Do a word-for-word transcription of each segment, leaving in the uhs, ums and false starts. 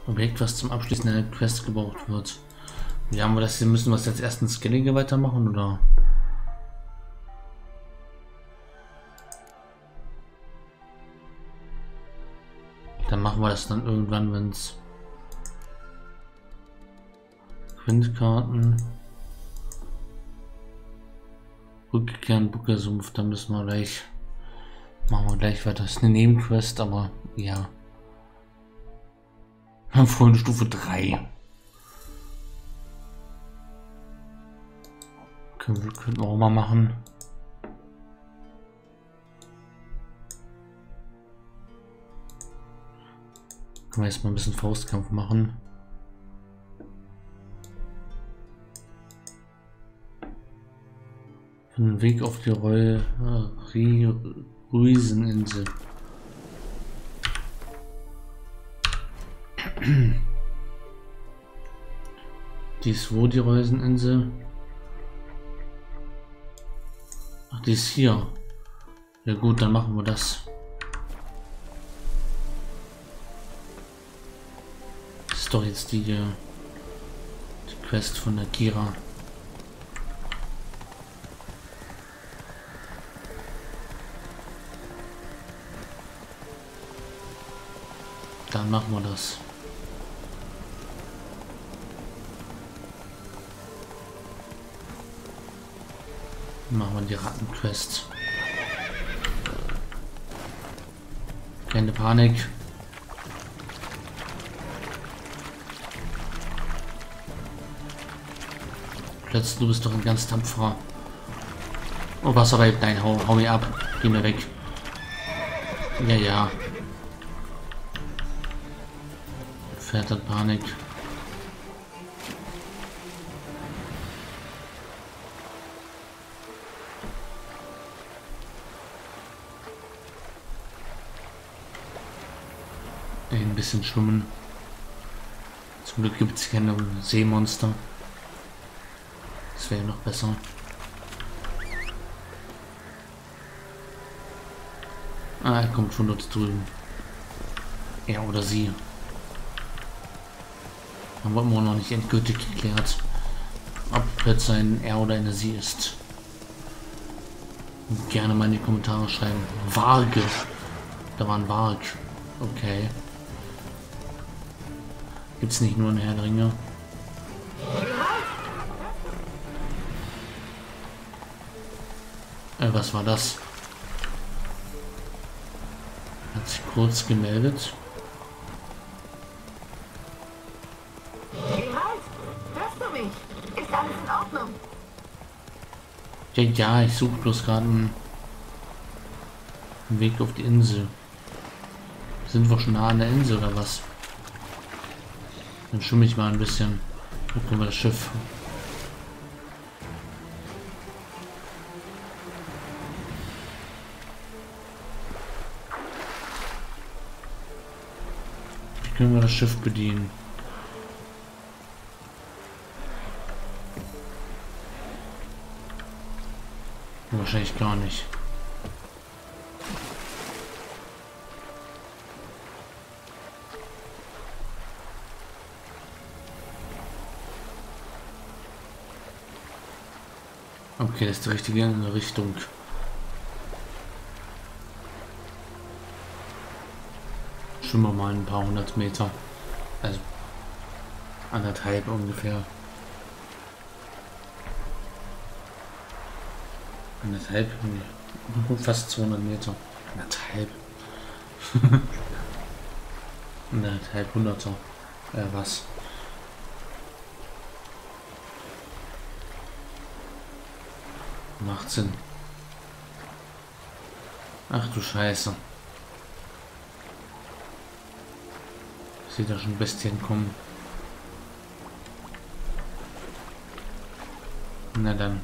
Objekt, was zum Abschließen einer Quest gebraucht wird. Wie haben wir das hier? Müssen wir jetzt erst ein Scaling weitermachen, oder? Dann machen wir das dann irgendwann, wenn es Quintkarten rückkehren, Buckersumpf, dann müssen wir gleich machen wir gleich weiter. Das ist eine Nebenquest, aber ja. Freunde Stufe drei. Können wir, könnten wir auch mal machen. Können wir jetzt mal ein bisschen Faustkampf machen. Ein Weg auf die Roll äh, Ruiseninsel. Die ist wo, die Reuseninsel? Ach, die ist hier. Ja gut, dann machen wir das. Das ist doch jetzt die, die Quest von der Kira. Dann machen wir das. Machen wir die Rattenquest. Keine Panik. Plötzlich, du bist doch ein ganz tapferer. Oh, Wasserweib, nein, hau, hau mir ab. Geh mir weg. Ja, ja. Pferd hat Panik. Ein bisschen schwimmen. Zum Glück gibt es keine Seemonster. Das wäre noch besser. Ah, er kommt schon dort drüben. Er oder sie. Haben wir immer noch nicht endgültig geklärt, ob jetzt ein er oder eine sie ist. Und gerne mal in die Kommentare schreiben. Varge. Da war ein Varg. Okay. Gibt es nicht nur einen Herr der Ringe? Äh, was war das? Hat sich kurz gemeldet. Ja, ja, ich suche bloß gerade einen Weg auf die Insel. Sind wir schon nah an der Insel oder was? Dann schwimme ich mal ein bisschen. Dann kommen wir das Schiff. Wie können wir das Schiff bedienen? Wahrscheinlich gar nicht. Okay, das ist die richtige Richtung. Schwimmen wir mal ein paar hundert Meter. Also anderthalb ungefähr. Anderthalb, fast zweihundert Meter. Anderthalb. Anderthalb Hunderter. Äh, was? Macht Sinn. Ach du Scheiße. Ich sehe da schon Bestien kommen. Na dann.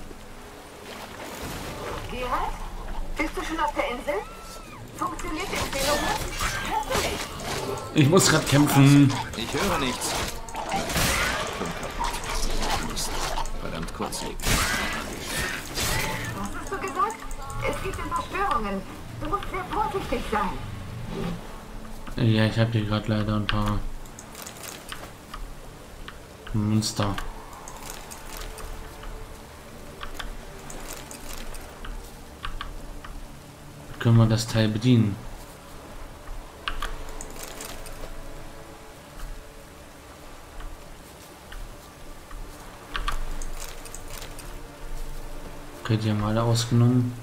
Gerald? Bist du schon auf der Insel? Funktioniert die Empfehlung? Hörst du mich? Ich muss gerade kämpfen. Ich höre nichts. Mist. Verdammt kurzlebig. Was hast du gesagt? Es gibt ein paar Störungen. Du musst sehr vorsichtig sein. Ja, ich habe hier gerade leider ein paar Monster. Können wir das Teil bedienen? Okay, die haben alle ausgenommen.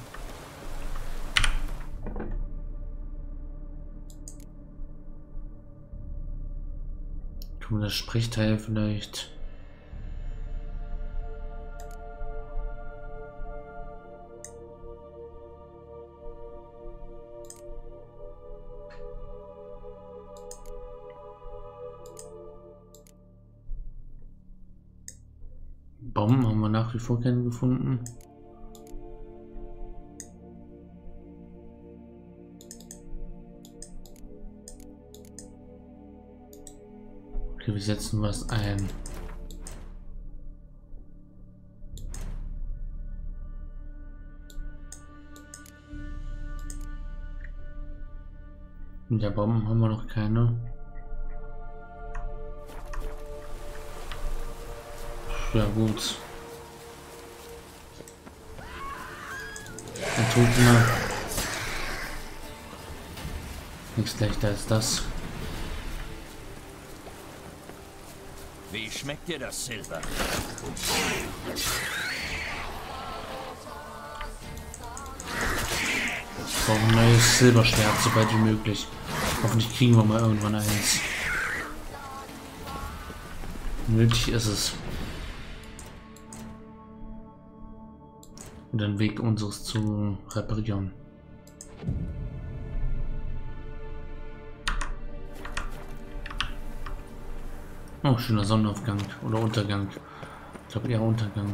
Tun wir das Sprechteil vielleicht. Bomben haben wir nach wie vor keine gefunden. Okay, wir setzen was ein. Mit der Bomben haben wir noch keine. Ja gut. Ein Totener. Nichts leichter als das. Wie schmeckt dir das Silber? Ich brauche ein neues Silberschwert, so bald wie möglich. Hoffentlich kriegen wir mal irgendwann eins. Nötig ist es. Und den Weg unseres zu reparieren. Oh, schöner Sonnenaufgang oder Untergang. Ich glaube eher Untergang.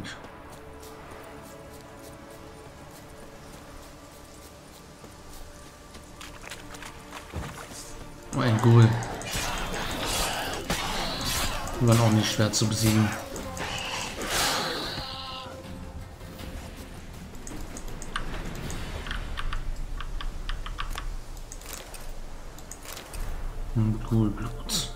Oh, ein Ghoul. Die waren auch nicht schwer zu besiegen. Ein Ghoulblut.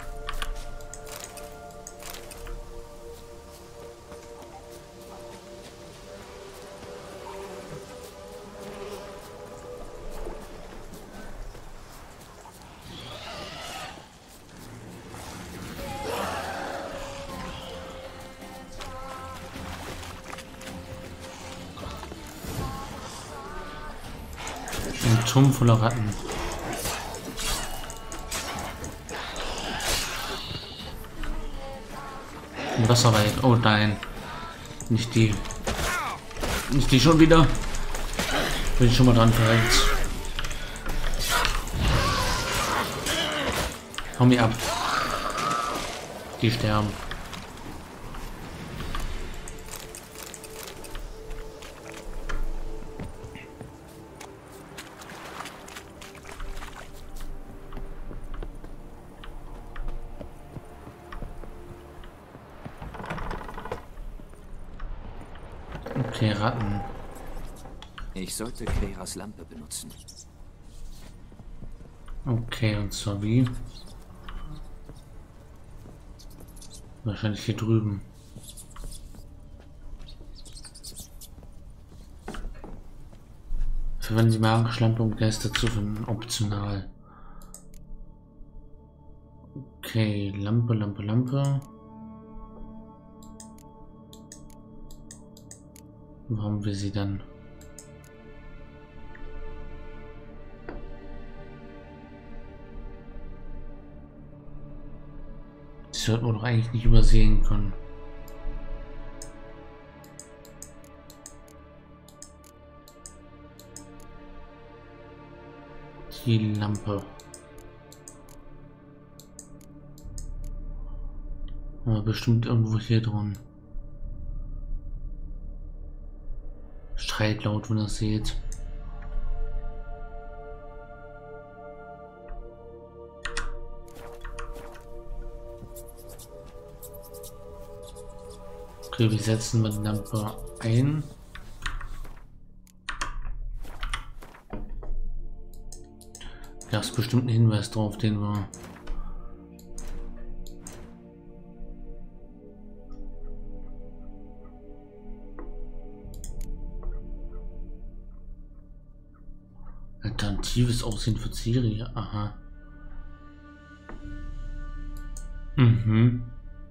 Ein Turm voller Ratten. Ein Wasserwald. Oh nein. Nicht die. Nicht die schon wieder. Bin ich schon mal dran verreckt. Hau mir ab. Die sterben. Okay, Ratten. Ich sollte Kleras Lampe benutzen. Okay, und zwar wie? Wahrscheinlich hier drüben. Verwenden Sie magische Lampe, um Geister zu finden. Optional. Okay, Lampe, Lampe, Lampe. Wo haben wir sie dann? Das sollte man doch eigentlich nicht übersehen können. Die Lampe. Aber bestimmt irgendwo hier drin. Schreit laut, wenn ihr das seht. Okay, wir setzen wir die Lampe ein. Da ist bestimmt ein Hinweis drauf, den wir Primitives Aussehen für Ciri. Aha. Mhm.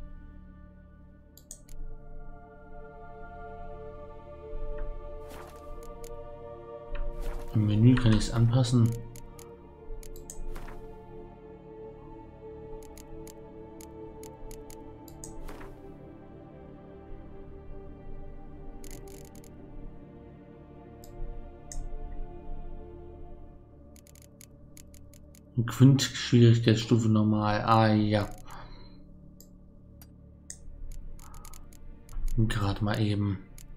Im Menü kann ich es anpassen. Quint-Schwierigkeitsstufe normal. Ah ja. Gerade mal eben.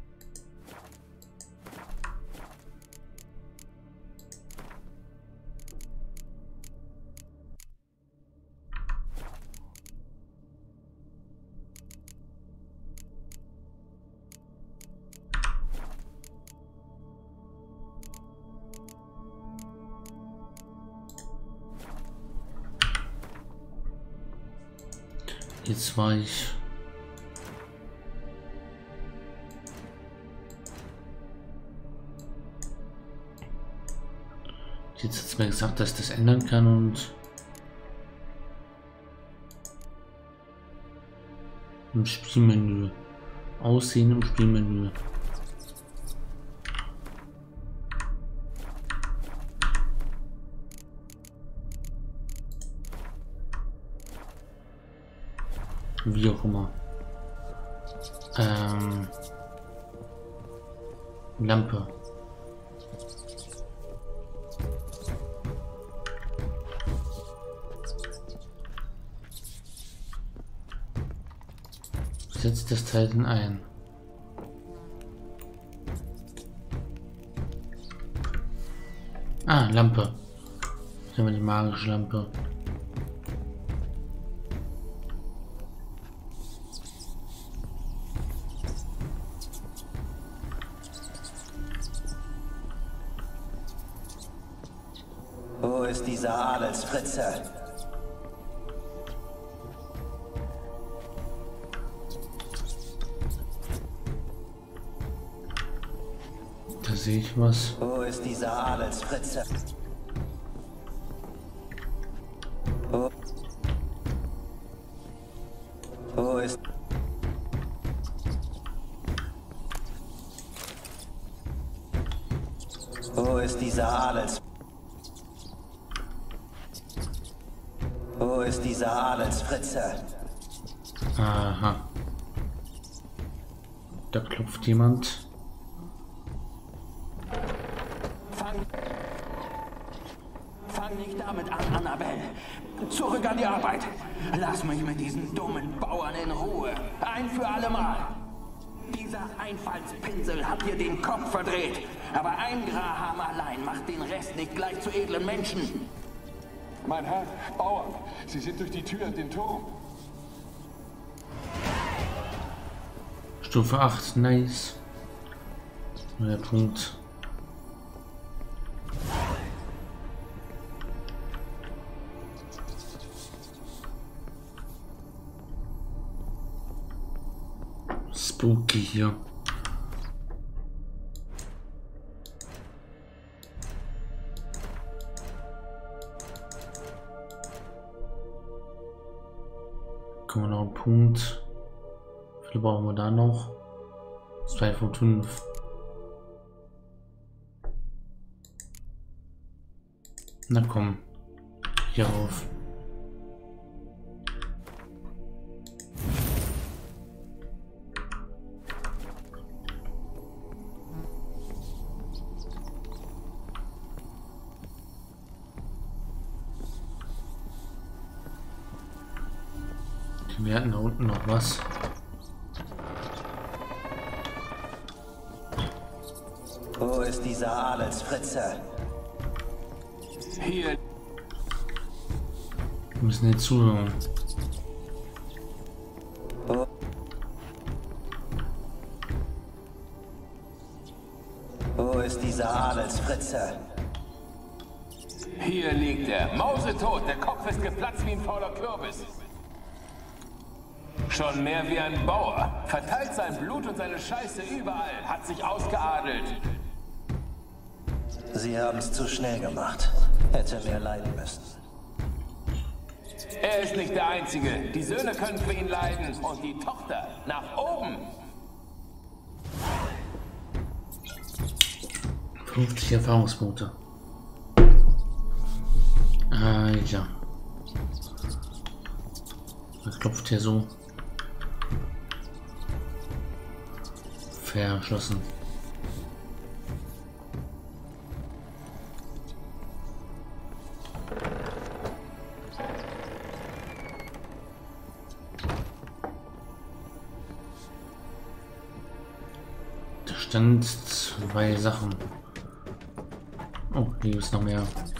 Jetzt war ich jetzt hat es mir gesagt, dass ich das ändern kann und im Spielmenü Aussehen im Spielmenü. Wie auch immer. Ähm, Lampe. Setzt das Teil denn ein? Ah, Lampe. Hier haben wir die magische Lampe. Wo ist dieser Adelsfritze? Da sehe ich was. Wo ist dieser Adelsfritze? Wo, wo ist... Wo ist dieser Adels... Wo ist dieser Adelsfritze? Aha. Da klopft jemand. Fang, fang nicht damit an, Annabelle. Zurück an die Arbeit. Lass mich mit diesen dummen Bauern in Ruhe. Ein für alle Mal. Dieser Einfallspinsel hat dir den Kopf verdreht. Aber ein Graham allein macht den Rest nicht gleich zu edlen Menschen. Mein Herr, Bauern, Sie sind durch die Tür in den Turm. Stufe acht, nice. Neuer Punkt. Spooky hier. Kommen wir noch einen Punkt. Wie viel brauchen wir da noch? zwei von fünf. Na komm. Hier rauf. Wir hatten da unten noch was. Wo ist dieser Adelsfritze? Hier. Wir müssen jetzt zuhören. Wo, wo ist dieser Adelsfritze? Hier liegt er. Mausetot. Der Kopf ist geplatzt wie ein fauler Kürbis. Schon mehr wie ein Bauer. Verteilt sein Blut und seine Scheiße überall. Hat sich ausgeadelt. Sie haben es zu schnell gemacht. Hätte mehr leiden müssen. Er ist nicht der Einzige. Die Söhne können für ihn leiden und die Tochter nach oben. fünfzig Erfahrungspunkte. Alter. Das klopft hier so. Verschlossen. Da stand zwei Sachen. Oh, hier ist noch mehr.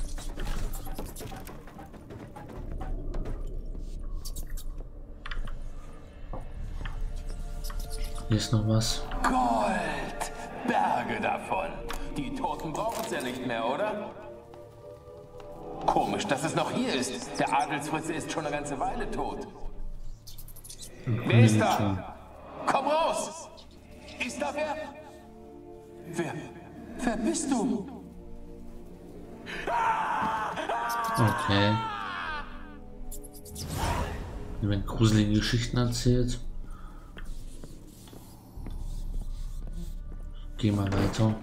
Hier ist noch was. Gold! Berge davon. Die Toten brauchen es ja nicht mehr, oder? Komisch, dass es noch hier ist. Der Adelsfritze ist schon eine ganze Weile tot. Wer ist da? Komm raus! Ist da wer? Wer? Wer bist du? Okay. Hier werden gruselige Geschichten erzählt. Geh mal weiter.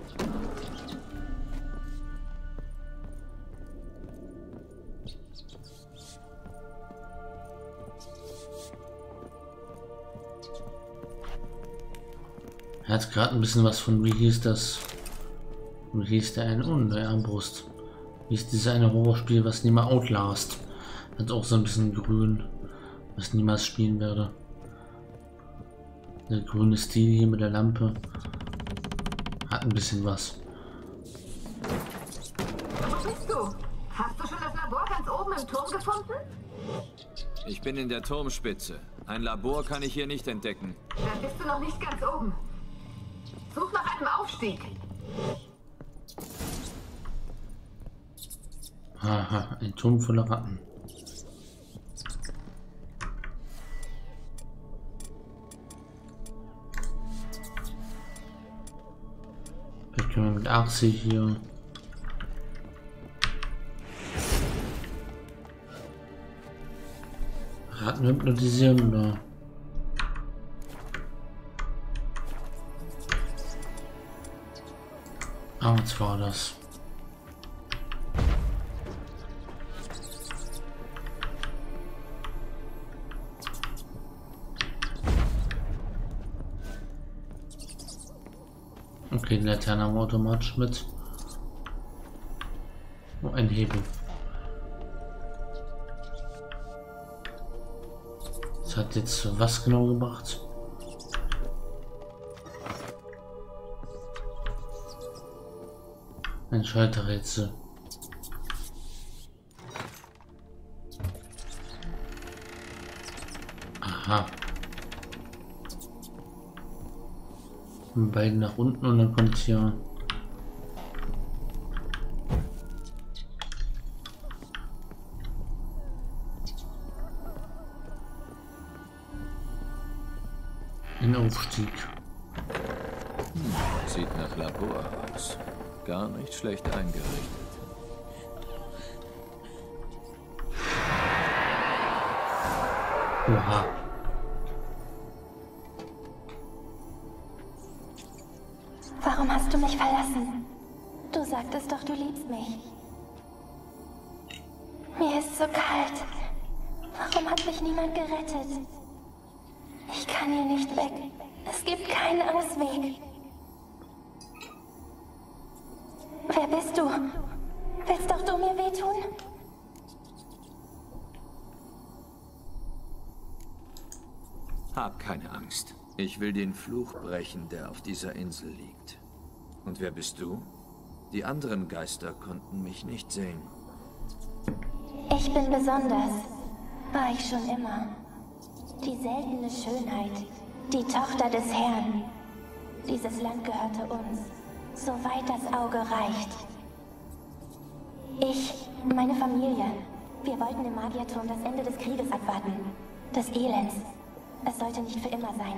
Er hat gerade ein bisschen was von, wie hieß das? Wie hieß der eine? Oh, der Armbrust. Wie ist dieses eine Horrorspiel, was niemals Outlast? Hat auch so ein bisschen grün, was ich niemals spielen werde. Der grüne Stil hier mit der Lampe. Hat ein bisschen was. Wo bist du? Hast du schon das Labor ganz oben im Turm gefunden? Ich bin in der Turmspitze. Ein Labor kann ich hier nicht entdecken. Dann bist du noch nicht ganz oben. Such nach einem Aufstieg. Aha, ein Turm voller Ratten. Vielleicht können wir mit Achse hier Ratten hypnotisieren oder ah, was war das? Okay, die Laterne haben wir automatisch mit. Oh, ein Hebel. Das hat jetzt was genau gemacht? Ein Schalterrätsel. Aha. Und beiden nach unten und dann kommt hier ein Aufstieg. Hm, sieht nach Labor aus. Gar nicht schlecht eingerichtet. Oha. Warum hast du mich verlassen? Du sagtest doch, du liebst mich. Mir ist so kalt. Warum hat mich niemand gerettet? Ich kann hier nicht weg. Es gibt keinen Ausweg. Wer bist du? Willst doch du mir wehtun? Hab keine Angst. Ich will den Fluch brechen, der auf dieser Insel liegt. Und wer bist du? Die anderen Geister konnten mich nicht sehen. Ich bin besonders. War ich schon immer. Die seltene Schönheit. Die Tochter des Herrn. Dieses Land gehörte uns. Soweit das Auge reicht. Ich, meine Familie. Wir wollten im Magierturm das Ende des Krieges abwarten. Des Elends. Es sollte nicht für immer sein.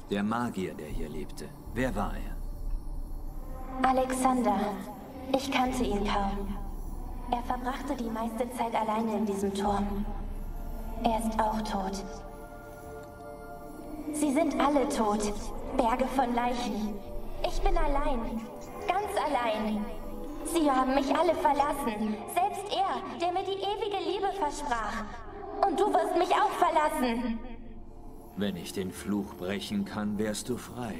Der Magier, der hier lebte. Wer war er? Alexander. Ich kannte ihn kaum. Er verbrachte die meiste Zeit alleine in diesem Turm. Er ist auch tot. Sie sind alle tot. Berge von Leichen. Ich bin allein. Ganz allein. Sie haben mich alle verlassen. Selbst er, der mir die ewige Liebe versprach. Und du wirst mich auch verlassen. Wenn ich den Fluch brechen kann, wärst du frei.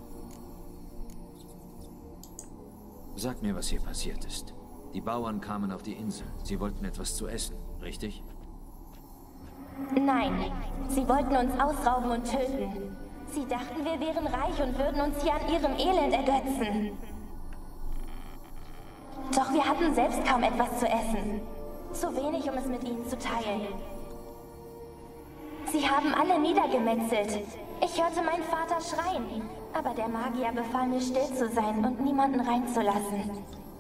Sag mir, was hier passiert ist. Die Bauern kamen auf die Insel. Sie wollten etwas zu essen, richtig? Nein, sie wollten uns ausrauben und töten. Sie dachten, wir wären reich und würden uns hier an ihrem Elend ergötzen. Doch wir hatten selbst kaum etwas zu essen. Zu wenig, um es mit ihnen zu teilen. Sie haben alle niedergemetzelt. Ich hörte meinen Vater schreien, aber der Magier befahl mir, still zu sein und niemanden reinzulassen.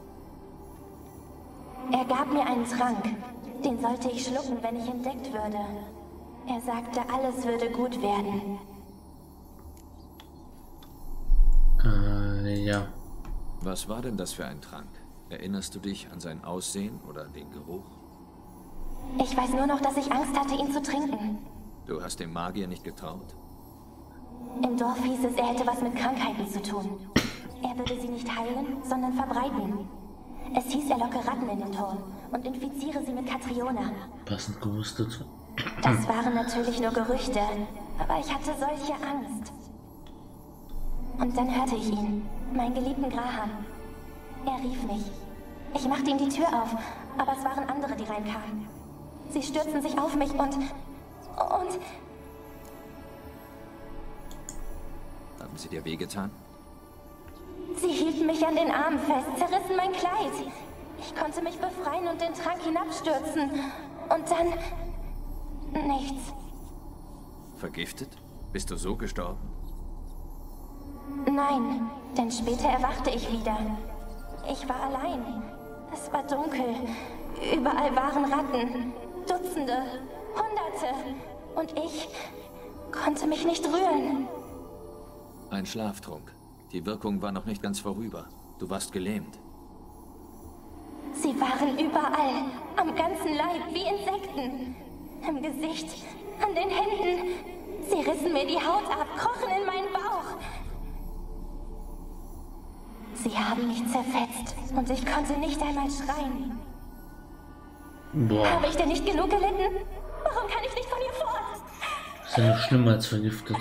Er gab mir einen Trank. Den sollte ich schlucken, wenn ich entdeckt würde. Er sagte, alles würde gut werden. Äh, ja. Was war denn das für ein Trank? Erinnerst du dich an sein Aussehen oder den Geruch? Ich weiß nur noch, dass ich Angst hatte, ihn zu trinken. Du hast dem Magier nicht getraut? Im Dorf hieß es, er hätte was mit Krankheiten zu tun. Er würde sie nicht heilen, sondern verbreiten. Es hieß, er locke Ratten in den Turm und infiziere sie mit Katriona. Passend gewusst dazu. Das waren natürlich nur Gerüchte, aber ich hatte solche Angst. Und dann hörte ich ihn, meinen geliebten Graham. Er rief mich. Ich machte ihm die Tür auf, aber es waren andere, die reinkamen. Sie stürzten sich auf mich und... und... Haben sie dir wehgetan? Sie hielten mich an den Armen fest, zerrissen mein Kleid. Ich konnte mich befreien und den Trank hinabstürzen. Und dann... nichts. Vergiftet? Bist du so gestorben? Nein, denn später erwachte ich wieder. Ich war allein. Es war dunkel. Überall waren Ratten. Dutzende. Hunderte. Und ich konnte mich nicht rühren. Ein Schlaftrunk. Die Wirkung war noch nicht ganz vorüber. Du warst gelähmt. Sie waren überall. Am ganzen Leib, wie Insekten. Im Gesicht, an den Händen. Sie rissen mir die Haut ab, krochen in meinen Bauch. Sie haben mich zerfetzt und ich konnte nicht einmal schreien. Boah. Habe ich denn nicht genug gelitten? Warum kann ich nicht von ihr fort? Ist ja noch schlimmer als vergiftet.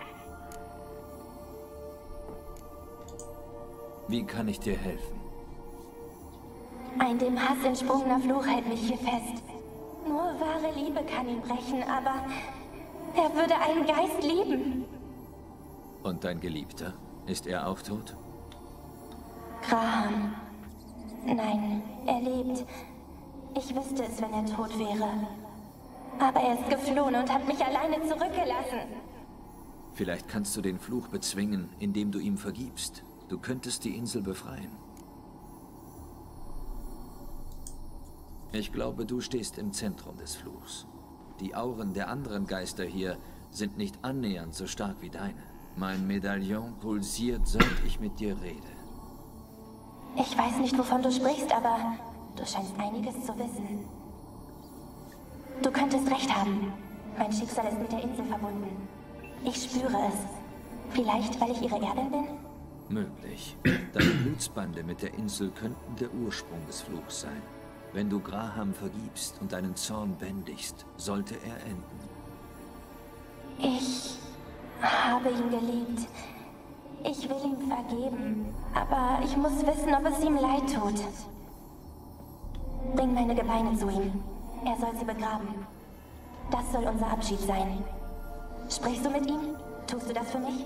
Wie kann ich dir helfen? Ein dem Hass entsprungener Fluch hält mich hier fest. Nur wahre Liebe kann ihn brechen, aber er würde einen Geist lieben. Und dein Geliebter? Ist er auch tot? Graham. Nein, er lebt. Ich wüsste es, wenn er tot wäre. Aber er ist geflohen und hat mich alleine zurückgelassen. Vielleicht kannst du den Fluch bezwingen, indem du ihm vergibst. Du könntest die Insel befreien. Ich glaube, du stehst im Zentrum des Fluchs. Die Auren der anderen Geister hier sind nicht annähernd so stark wie deine. Mein Medaillon pulsiert, seit ich mit dir rede. Ich weiß nicht, wovon du sprichst, aber du scheinst einiges zu wissen. Du könntest recht haben. Mein Schicksal ist mit der Insel verbunden. Ich spüre es. Vielleicht, weil ich ihre Erbin bin? Möglich. Deine Blutsbande mit der Insel könnten der Ursprung des Fluchs sein. Wenn du Graham vergibst und deinen Zorn bändigst, sollte er enden. Ich habe ihn geliebt. Ich will ihm vergeben, aber ich muss wissen, ob es ihm leid tut. Bring meine Gebeine zu ihm. Er soll sie begraben. Das soll unser Abschied sein. Sprichst du mit ihm? Tust du das für mich?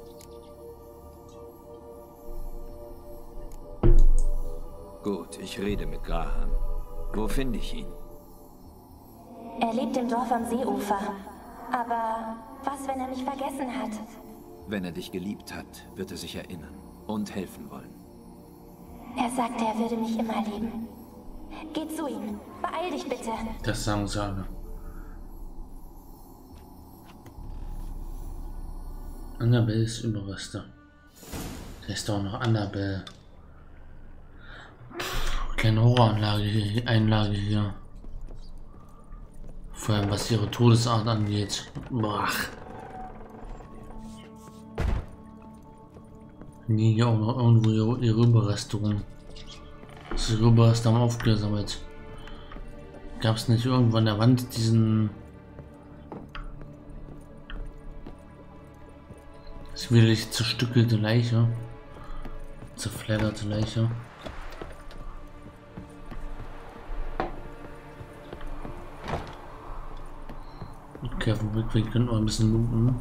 Gut, ich rede mit Graham. Wo finde ich ihn? Er lebt im Dorf am Seeufer. Aber was, wenn er mich vergessen hat? Wenn er dich geliebt hat, wird er sich erinnern und helfen wollen. Er sagte, er würde mich immer lieben. Geh zu ihm. Beeil dich bitte. Das sagen sie alle. Annabelles Überreste. Da ist doch noch Annabelle. Puh, keine Horroranlage hier, Einlage hier. Vor allem was ihre Todesart angeht. Boah. Nee, hier auch noch irgendwo ihre, ihre Überreste rum. Das ihre Überreste haben aufgesammelt. Gab es nicht irgendwo an der Wand diesen schwierig zerstückelte Leiche? Zerfledderte Leiche. Okay, auf dem Rückweg können wir ein bisschen looten.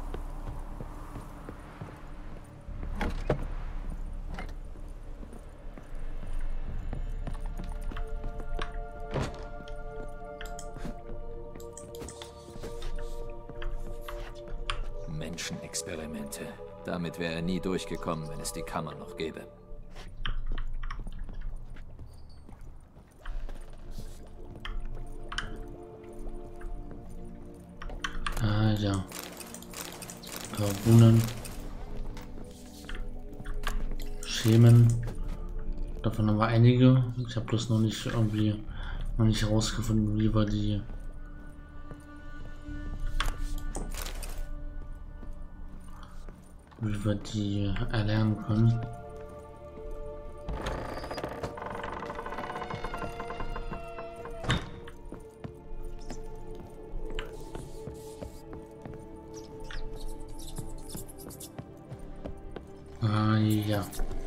Menschenexperimente. Damit wäre er nie durchgekommen, wenn es die Kammer noch gäbe. Ah ja. Karbunen. Schemen. Davon haben wir einige. Ich habe bloß noch nicht irgendwie noch nicht herausgefunden, wie wir die wie wir die erlernen können. Ah ja.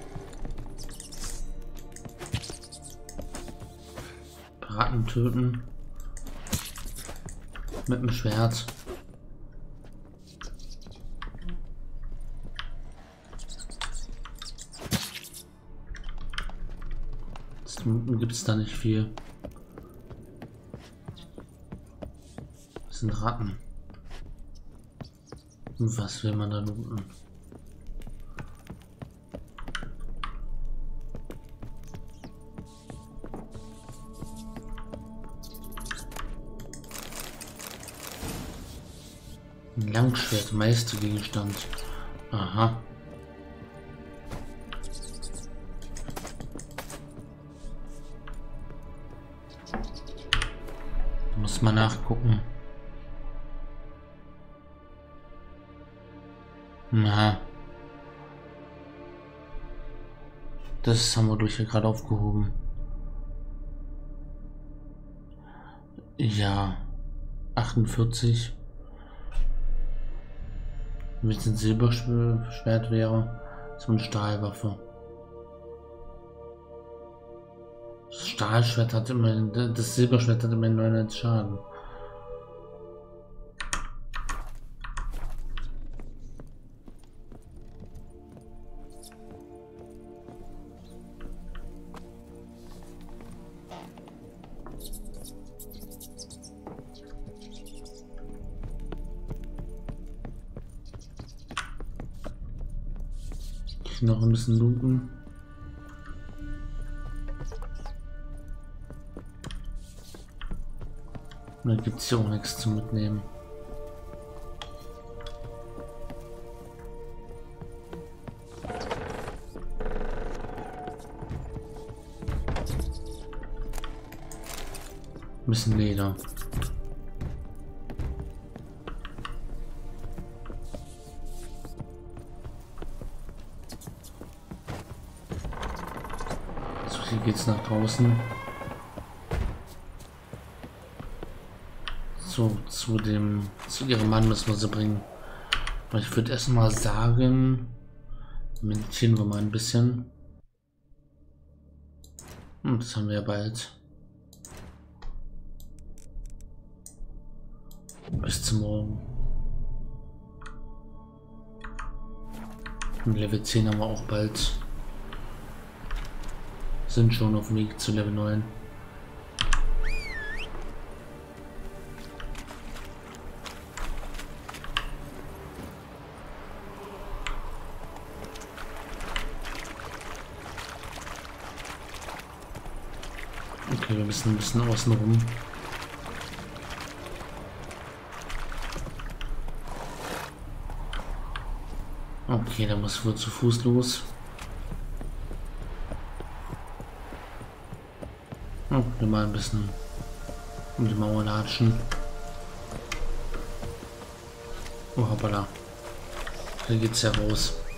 Braten töten. Mit dem Schwert. Gibt es da nicht viel. Das sind Ratten. Was will man da looten? Ein Langschwert, Meistergegenstand. Aha. Muss mal nachgucken. Na. Das haben wir durch hier gerade aufgehoben. Ja. achtundvierzig. Wenn es ein Silberschwert wäre, so eine Stahlwaffe. Das Stahlschwert hat immerhin, das Silberschwert hat immerhin neunundneunzig Schaden. Ich noch ein bisschen looten. Da gibt es hier auch nichts zu mitnehmen. Ein bisschen Leder. So, hier geht's nach draußen. So, zu dem, zu ihrem Mann müssen wir sie bringen. Aber ich würde erst mal sagen, meditieren wir mal ein bisschen. Und das haben wir ja bald. Bis zum Morgen. Und Level zehn haben wir auch bald. Sind schon auf dem Weg zu Level neun. Okay, wir müssen ein bisschen außen rum. Okay, da muss wohl zu Fuß los. Oh, wir mal ein bisschen um die Mauer latschen. Oh, hoppala. Hier geht's ja raus.